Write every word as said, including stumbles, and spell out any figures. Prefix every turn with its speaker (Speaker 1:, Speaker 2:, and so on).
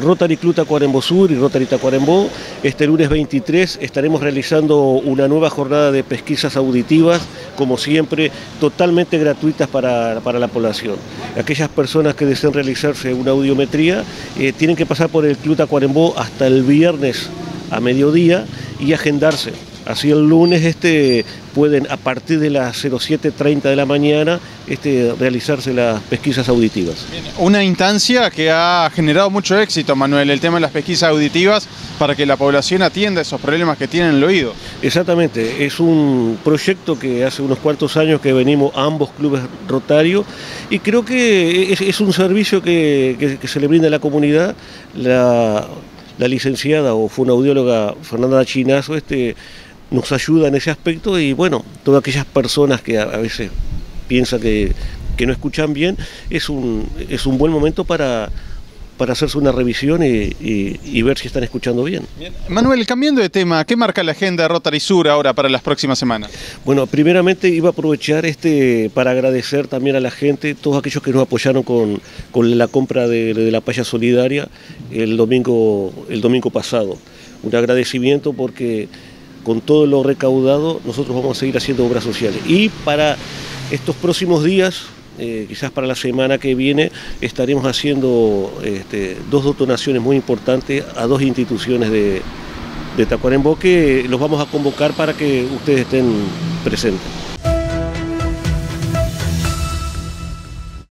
Speaker 1: Rotary Club Tacuarembó Sur y Rotary Tacuarembó, este lunes veintitrés estaremos realizando una nueva jornada de pesquisas auditivas, como siempre, totalmente gratuitas para, para la población. Aquellas personas que deseen realizarse una audiometría eh, tienen que pasar por el Club Tacuarembó hasta el viernes a mediodía y agendarse. Así el lunes este, pueden, a partir de las cero siete treinta de la mañana, este, realizarse las pesquisas auditivas.
Speaker 2: Bien, una instancia que ha generado mucho éxito, Manuel, el tema de las pesquisas auditivas, para que la población atienda esos problemas que tienen en el oído.
Speaker 1: Exactamente, es un proyecto que hace unos cuantos años que venimos a ambos clubes Rotario y creo que es, es un servicio que, que, que se le brinda a la comunidad. La, la licenciada o fonoaudióloga Fernanda Chinazo este, nos ayuda en ese aspecto y bueno, todas aquellas personas que a, a veces piensan que, que no escuchan bien, es un, es un buen momento para, para hacerse una revisión y, y, y ver si están escuchando bien.
Speaker 2: Bien. Manuel, cambiando de tema, ¿qué marca la agenda de Rotary Sur ahora para las próximas semanas?
Speaker 1: Bueno, primeramente iba a aprovechar este para agradecer también a la gente, todos aquellos que nos apoyaron con, con la compra de, de la palla solidaria el domingo, el domingo pasado. Un agradecimiento porque con todo lo recaudado nosotros vamos a seguir haciendo obras sociales. Y para estos próximos días, eh, quizás para la semana que viene, estaremos haciendo este, dos donaciones muy importantes a dos instituciones de, de Tacuarembó que los vamos a convocar para que ustedes estén presentes.